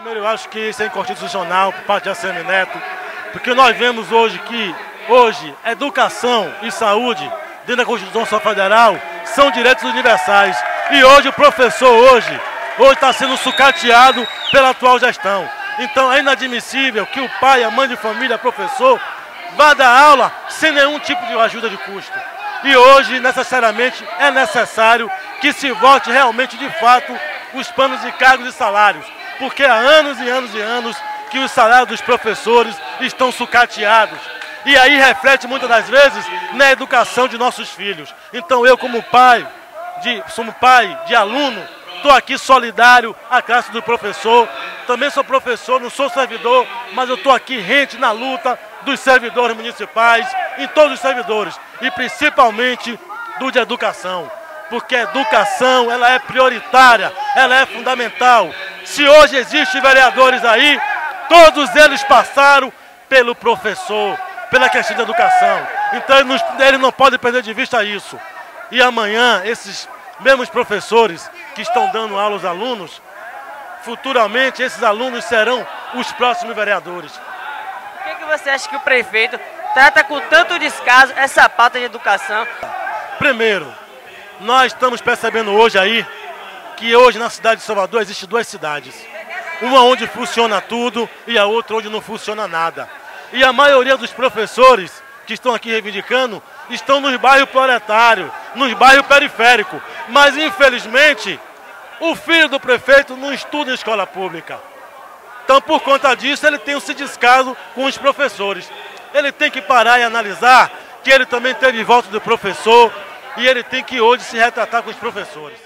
Primeiro, eu acho que isso é inconstitucional por parte de ACM Neto, porque nós vemos hoje que, educação e saúde, dentro da Constituição Federal, são direitos universais. E hoje o professor hoje está sendo sucateado pela atual gestão. Então é inadmissível que o pai, a mãe de família, professor, vá dar aula sem nenhum tipo de ajuda de custo. E hoje, necessariamente, é necessário que se vote realmente, de fato, os planos de cargos e salários. Porque há anos e anos e anos que os salários dos professores estão sucateados. E aí reflete muitas das vezes na educação de nossos filhos. Então eu, como pai de aluno, estou aqui solidário à classe do professor. Também sou professor, não sou servidor, mas eu estou aqui rente na luta dos servidores municipais, em todos os servidores, e principalmente do de educação. Porque a educação, ela é prioritária, ela é fundamental. Se hoje existem vereadores aí, todos eles passaram pelo professor, pela questão da educação. Então eles não podem perder de vista isso. E amanhã, esses mesmos professores que estão dando aula aos alunos, futuramente esses alunos serão os próximos vereadores. Por que você acha que o prefeito trata com tanto descaso essa pauta de educação? Primeiro, nós estamos percebendo hoje aí que hoje na cidade de Salvador existem duas cidades. Uma onde funciona tudo e a outra onde não funciona nada. E a maioria dos professores que estão aqui reivindicando estão nos bairros proletários, nos bairros periféricos. Mas, infelizmente, o filho do prefeito não estuda em escola pública. Então, por conta disso, ele tem esse descaso com os professores. Ele tem que parar e analisar que ele também teve voto do professor e ele tem que hoje se retratar com os professores.